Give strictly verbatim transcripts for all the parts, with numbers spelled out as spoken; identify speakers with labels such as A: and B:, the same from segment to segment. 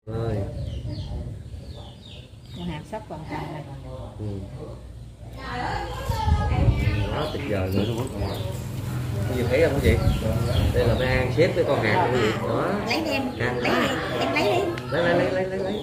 A: Rồi.
B: Hạt sắp còn cành này.
A: Ừ. Đó tuyệt vời nữa luôn. Bây giờ thấy không quý vị? Đây là mấy An xếp với con hạt quý vị. Đó.
B: Lấy đi em.
A: Ăn
B: Lấy đi. Em lấy đi.
A: Lấy lấy lấy lấy lấy lấy.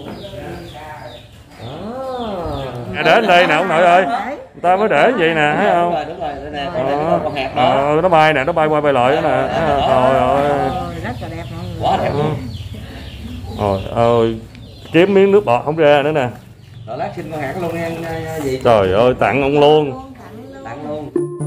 A: Đó.
C: À, để đây nè ông nội ơi. Người ta mới để vậy nè, thấy không?
A: Đúng rồi, đúng rồi. Đây nè, đây nè, con hạt đó.
C: Ờ, nó bay nè, nó bay qua bay lại đó nè. Trời ơi.
B: Rất là đẹp mọi người.
A: Quá đẹp luôn.
C: Trời ơi, kiếm miếng nước bọt không ra nữa nè.
A: Rồi lát xin con hạt luôn nha gì.
C: Trời ơi, tặng ông luôn.
A: Tặng luôn.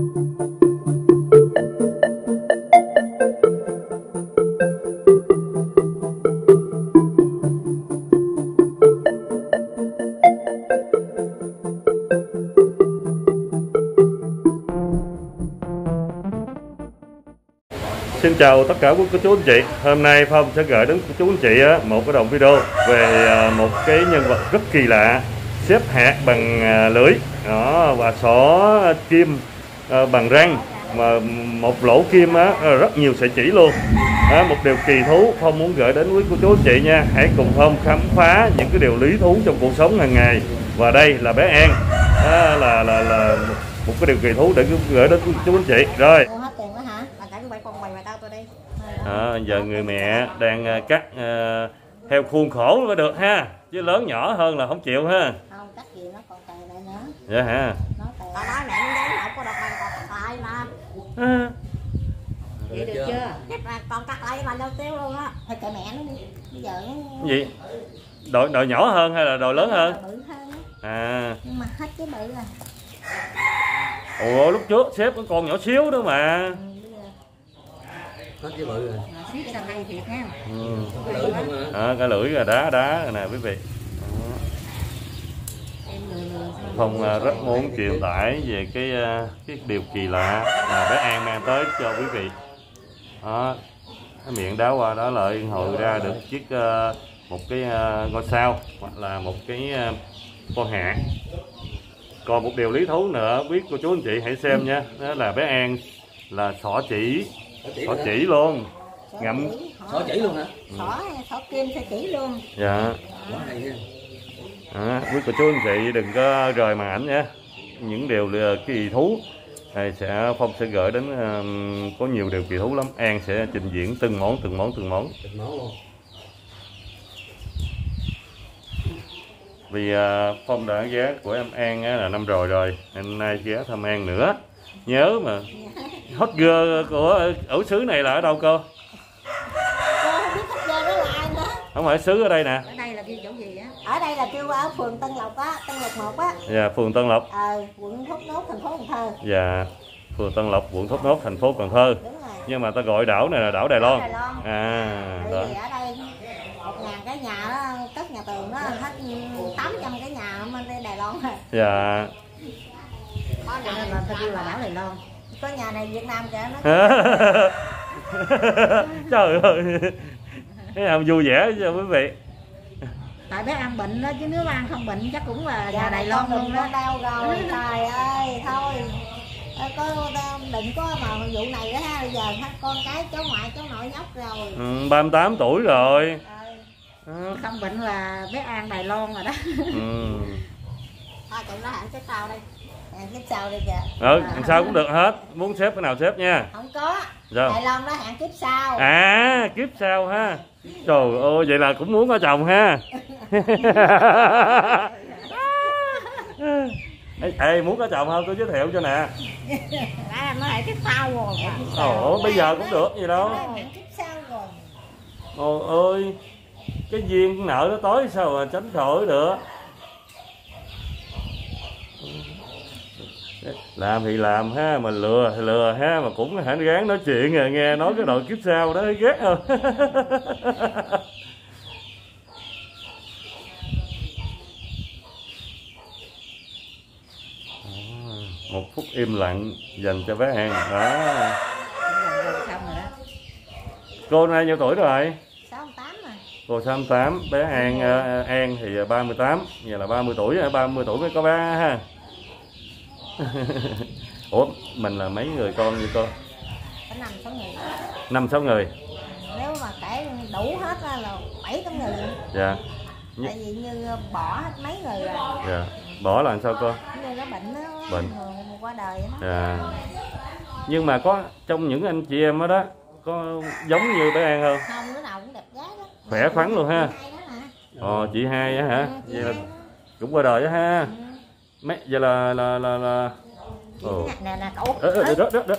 C: Xin chào tất cả quý cô chú anh chị. Hôm nay Phong sẽ gửi đến cô chú anh chị một cái đoạn video về một cái nhân vật rất kỳ lạ, xếp hạt bằng lưỡi đó và xỏ kim bằng răng, mà một lỗ kim á rất nhiều sợi chỉ luôn. Đó, một điều kỳ thú Phong muốn gửi đến quý cô chú anh chị nha. Hãy cùng Phong khám phá những cái điều lý thú trong cuộc sống hàng ngày. Và đây là bé An. Đó, là là là một cái điều kỳ thú để gửi đến quý cô chú anh chị. Rồi. À, giờ người mẹ đang cắt uh, theo khuôn khổ mới được ha, chứ lớn nhỏ hơn là không chịu ha.
B: Không cắt gì nó còn tè lại nữa.
C: Dạ hả?
B: Nó tè. Tao nói mẹ nó không có đọc bài còn lại mà.
C: À.
B: Vậy được chưa? Chắc là còn cắt lại mà đâu tiêu luôn á. Thôi kệ mẹ nó đi. Bây giờ nó...
C: Gì? Đội đội nhỏ hơn hay là đội lớn hơn?
B: Bự hơn.
C: À.
B: Nhưng mà hết cái bự rồi.
C: Ủa lúc trước xếp có con nhỏ xíu nữa mà.
B: Ừ.
A: Hết cái bự rồi.
B: Xếp sang đây thiệt ha.
C: Ừ.
A: Cái lưỡi không hả?
C: À, cái lưỡi là đá đá rồi nè quý vị. Phong rất muốn truyền tải về cái cái điều kỳ lạ mà bé An mang tới cho quý vị. Đó, cái miệng đá qua đó lại hồi ra được chiếc uh, một cái uh, ngôi sao hoặc là một cái uh, con hạt. Còn một điều lý thú nữa biết cô chú anh chị hãy xem nha, đó là bé An là xỏ chỉ, xỏ chỉ luôn, ngậm
A: xỏ chỉ luôn hả?
B: Xỏ xỏ kim xỏ chỉ luôn.
C: Dạ.
A: Quá hay nha.
C: À, quý cô chú anh chị đừng có rời màn ảnh nha. Những điều kỳ thú này sẽ Phong sẽ gửi đến, uh, có nhiều điều kỳ thú lắm. An sẽ trình diễn từng món từng món từng món.
A: Từng món luôn.
C: Vì uh, Phong đã ghé của em An á, là năm rồi rồi, hôm nay ghé thăm An nữa. Nhớ mà hot girl của ở xứ này là ở đâu cô?
B: Cô không biết hot girl đó là ai nữa.
C: Không phải xứ ở đây nè.
B: Ở đây là kêu chỗ gì á? Ở đây là kêu ở phường Tân Lộc á, Tân Lộc một á.
C: Dạ, phường Tân Lộc.
B: Ờ, quận Thốt Nốt, thành phố Cần Thơ.
C: Dạ, phường Tân Lộc, quận Thốt Nốt, thành phố Cần Thơ.
B: Đúng rồi.
C: Nhưng mà ta gọi đảo này là đảo Đài Loan.
B: Đài Loan.
C: À,
B: Tại
C: đó.
B: vì ở đây một ngàn cái nhà đó, cất nhà tường đó hết tám trăm cái nhà ở bên Đài Loan rồi.
C: Dạ.
B: Cho nên là ta kêu là đảo Đài Loan. Có nhà này Việt Nam kìa nó.
C: Trời ơi. Cái nào vui vẻ cho quý vị.
B: Tại bé An bệnh đó chứ nếu An không bệnh chắc cũng là nhà Đài Loan luôn đó. Đau rồi, trời ơi, thôi. Có đừng có mà vụ này đó ha, bây giờ con cái cháu ngoại cháu nội nhóc rồi.
C: Ừ, ba mươi tám tuổi rồi.
B: Ừ. Không bệnh là bé An Đài Loan rồi đó.
C: Ừ.
B: Thôi tụi nó hẳn xếp sau đây. Hẳn xếp sau đây kìa.
C: Ừ, à, sao cũng được hết. Muốn xếp cái nào xếp nha.
B: Không có.
C: Sao?
B: Đài Loan đó hạng kiếp sau.
C: À, kiếp sau ha. Trời ơi, vậy là cũng muốn có chồng ha. Ê, ê, muốn có chồng không? Tôi giới thiệu cho nè.
B: Nó hạng kiếp sau rồi.
C: Ồ, bây giờ cũng được gì đâu.
B: Hạng kiếp sau rồi.
C: Ôi ơi, cái duyên nợ nó tối sao mà tránh khỏi được. Làm thì làm ha, mà lừa thì lừa ha, mà cũng hãy gắng nói chuyện rồi nghe nói cái đội kiếp sau đó ghét không. Một phút im lặng dành cho bé An đó. Cô nay nhiêu tuổi rồi?
B: sáu mươi tám rồi.
C: Cô sáu mươi tám, bé An uh, An thì ba mươi tám, giờ là ba mươi tuổi, ba mươi tuổi mới có ba ha. Ủa, mình là mấy người con như cô?
B: Có năm sáu người.
C: năm sáu người.
B: Nếu mà cải đủ hết là bảy tám người.
C: Dạ.
B: Tại vì như bỏ hết mấy người rồi.
C: Dạ. Bỏ là làm sao cô?
B: Như nó bệnh đó,
C: Bệnh.
B: người qua đời đó.
C: Dạ. Nhưng mà có trong những anh chị em đó đó có giống như bé An không?
B: Không, đứa nào cũng đẹp gái đó.
C: Khỏe khoắn luôn ha. Ồ, chị hai á hả? Vậy là cũng qua đời đó ha.
B: Ừ.
C: Mấy vậy là là là là
B: Ồ. Nè nè cậu.
C: Ơ ơ đó đó đó.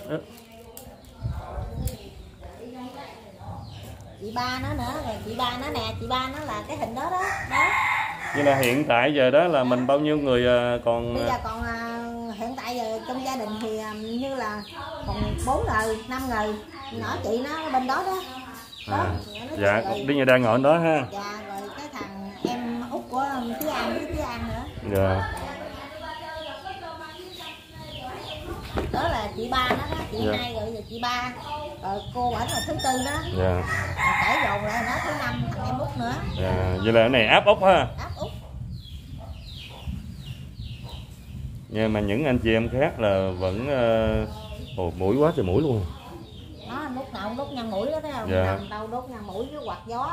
B: Chị ba nó nữa, rồi chị ba nó nè, chị ba nó là cái hình đó đó. Đó.
C: Như là hiện tại giờ đó là mình bao nhiêu người còn?
B: Bây giờ còn à, hiện tại giờ trong gia đình thì à, như là còn bốn người, năm người. Nhỏ chị nó bên đó đó. Đó.
C: À.
B: Nó
C: Dạ,
B: rồi.
C: đi nhà đang ngồi đó ha.
B: Dạ, rồi cái thằng em út của Thúy An với Thúy An nữa.
C: Dạ.
B: Đó là chị ba nó đó, chị
C: Dạ.
B: hai rồi giờ chị ba. Rồi cô bển là thứ tư đó.
C: Dạ.
B: Rồi kể dồn lại nó thứ năm thằng em út nữa.
C: Dạ. Vậy là cái này áp ốc ha.
B: Áp út.
C: Nhưng mà những anh chị em khác là vẫn uh, ồ, mũi quá trời mũi luôn.
B: Nó lúc nào cũng đốt nhăn mũi đó thấy không?
C: Dạ.
B: Nằm đâu đốt nhăn mũi với quạt gió.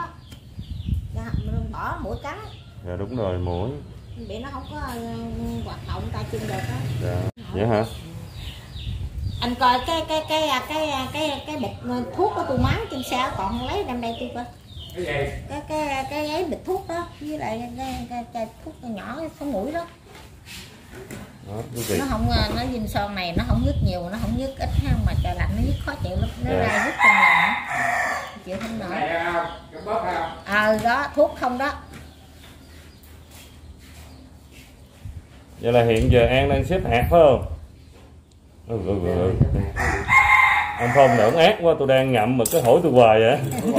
B: Bỏ mũi cắn.
C: Dạ đúng rồi, mũi.
B: Bị nó không có hoạt động tay chân được á.
C: Dạ. Vậy hả?
B: Anh coi cái cái cái cái cái cái, cái bịch thuốc của tôi máng trên xe còn không lấy đem đây tôi coi. Cái gì? Cái cái cái giấy bịch thuốc đó với lại cái, cái, cái thuốc nhỏ cái sống mũi đó.
C: Đó, cái
B: Nó không nó dinh son này nó không nhức nhiều, nó không nhức ít ha, mà trời lạnh nó nhức khó chịu lắm, nó
C: Dạ.
B: ra nhức trong lòng chịu không nổi. Ờ đó thuốc không đó.
C: Vậy là hiện giờ An đang xếp hạt phải không? Ừ, ừ, ừ, ừ. Anh Phong nỡn ác quá, tôi đang ngậm mà cứ hỏi tôi hoài vậy.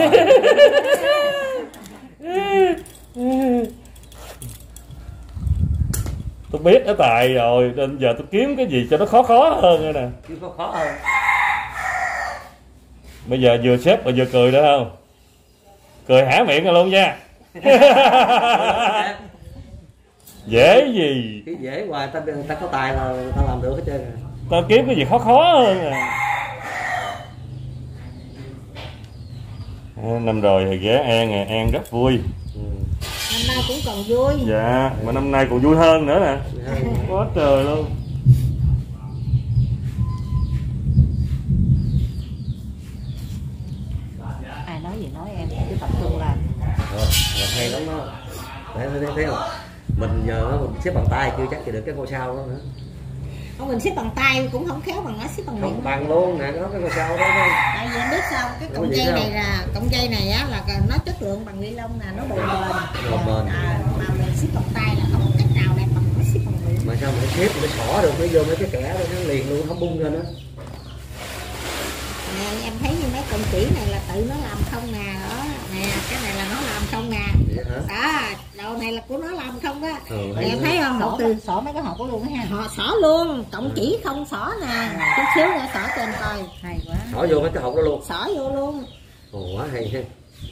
C: Tôi biết cái tài rồi, nên giờ tôi kiếm cái gì cho nó khó khó hơn nữa nè.
A: Chứ có khó hơn.
C: Bây giờ vừa xếp mà vừa cười đó không? Cười hả miệng rồi luôn nha. Dễ gì?
A: Cái dễ hoài, ta, ta có tài là ta làm được hết trơn à.
C: Tao kiếm cái gì khó khó hơn à. À, năm rồi thì ghé An à, An rất vui.
A: Ừ.
B: Năm nay cũng còn vui.
C: Dạ, mà năm nay còn vui hơn nữa nè. Quá trời luôn.
B: Ai nói gì nói em cứ tập trung làm.
A: Rồi, rồi hay lắm đó. Thấy, thấy, thấy không? Mình giờ nó mình xếp bằng tay chưa chắc thì được cái ngôi sao đó nữa.
B: Không, mình xếp bằng tay cũng không khéo bằng nó xếp bằng
A: Không
B: miệng.
A: bằng luôn nè, có cái ngôi sao đó không?
B: Tại vì em biết sao cái
A: Có
B: cọng
A: gì
B: dây
A: đâu.
B: này là cọng dây này á là nó chất lượng bằng ni lông nè, nó bền bền.
A: Bền bền.
B: À, mà mình xếp bằng tay là không có cách nào đẹp bằng nó xếp bằng miệng.
A: Mà sao mình xếp nó xỏ được, nó vô mấy cái kẻ đó nó liền luôn, không bung lên á.
B: Nè em thấy như mấy cọng chỉ này là tự nó làm không nè, đó nè cái này là nó làm không nè.
A: Vậy hả?
B: Đó, đầu này là của nó làm không á.
A: Ừ,
B: Nè, em thấy không? Đầu tư xỏ mấy cái hộp của luôn á ha. Họ xỏ luôn, cọng chỉ không xỏ nè. Chút xíu nữa xỏ cho anh coi. Hay quá.
A: Xỏ vô mấy cái hộp đó luôn.
B: Xỏ vô luôn.
A: Ồ, quá hay ha.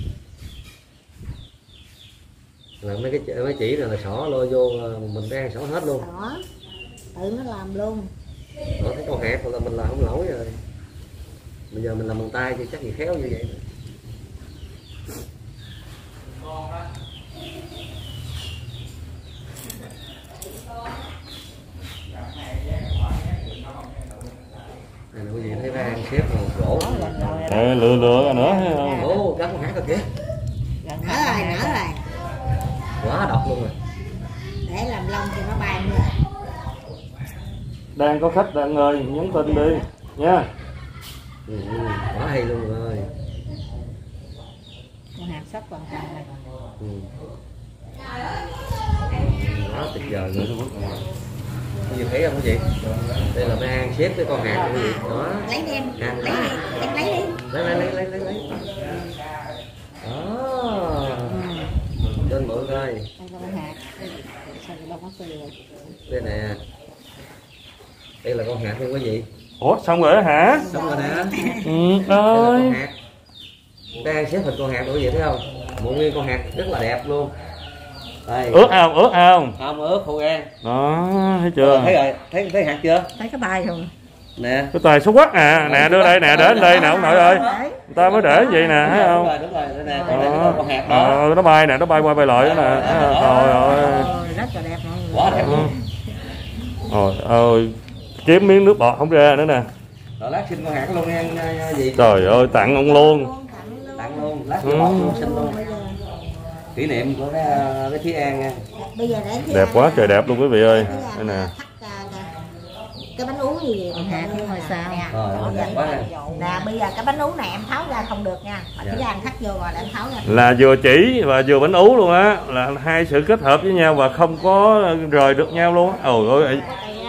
A: Là mấy cái mấy chỉ này là xỏ lôi vô mình đang xỏ hết luôn.
B: Đó. Tự nó làm luôn.
A: Đó, thấy con hạt là mình làm không nổi rồi. Bây giờ mình làm bằng tay thì chắc gì khéo như vậy. Này là cái gì thấy đang xếp một gỗ.
C: Để lừa lừa nữa thấy không?
A: Ồ, cá con hạt rồi kìa.
B: Nở rồi, nở rồi.
A: Quá độc luôn rồi.
B: Để làm lông cho nó bay nữa.
C: Đang có khách đang ơi, nhắn tin đi nha.
A: Ừ, quá hay luôn rồi.
B: Con hạt sắp còn còn này.
A: Ừ. Quá tuyệt vời luôn. Cái gì thấy không quý vị? Đây là mấy An xếp cái con hạt quý vị. Đó.
B: Lấy đi em.
A: Hạt
B: Lấy đi. Em lấy đi.
A: Lấy lấy lấy lấy lấy lấy. Đó. Trên mượn coi.
B: Đây là con hạt. Sao đâu có cười.
A: Đây nè. Đây là con hạt nha quý vị.
C: Ủa xong rồi đó hả?
A: Xong rồi nè.
C: Ừ
A: Đây là
C: ơi.
A: con hạt. Đang xếp hình con hạt quý vị thấy không? Một nguyên con hạt rất là đẹp luôn. Đây.
C: Ướt không? Ướt không?
A: Không ướt khô gan.
C: Đó, thấy chưa?
A: Thấy rồi, thấy thấy hạt chưa?
B: Thấy cái bài không?
A: Nè.
C: Cái tài xấu quá à, nè đưa đây nè, đến đây nè ông nội ơi. Người ta mới để vậy nè, thấy không?
A: Đúng rồi, đúng rồi, đây nè, đây là con hạt đó.
C: Ờ, nó bay nè, nó bay qua bay lại đó nè. Trời ơi.
B: Rất là đẹp mọi người.
A: Quá đẹp luôn.
C: Rồi ơi, kiếm miếng nước bọt không ra nữa nè.
A: Rồi lát xin con hạt luôn nha nha, gì.
C: Trời ơi, tặng ông luôn.
A: Tặng luôn, lát cho bọt luôn, xin luôn. Kỷ niệm của cái cái Thúy An nha.
B: Bây giờ để
C: Đẹp quá trời đẹp luôn quý vị ơi. Đây nè.
B: Cái bánh ú như vậy hạt luôn rồi sao?
A: Rồi, đẹp quá ha.
B: Nè bây giờ cái bánh ú này em tháo ra không được nha. Mà chỉ ăn thắt vô rồi là em tháo ra.
C: Là vừa chỉ và vừa bánh ú luôn á, là hai sự kết hợp với nhau và không có rời được nhau luôn á. Ôi ơi.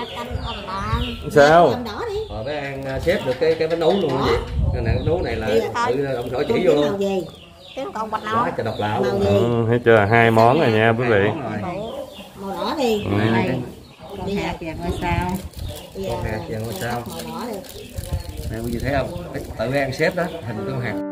C: Sao?
A: Rồi bé An xếp được cái cái bánh ú luôn cái gì? Cái này bánh ú này là tự ông sỏi chỉ vô luôn.
B: Cái còn bạch nâu.
A: Quá trời độc lạ luôn.
C: Ừ, thấy chưa, hai món rồi nha quý vị.
B: Màu đỏ đi.
C: Ừ.
B: Con hạt vàng ngôi sao.
A: Con hạt vàng ngôi sao.
B: Màu đỏ đi.
A: Nè quý vị thấy không? Tự An xếp đó, hình con hạt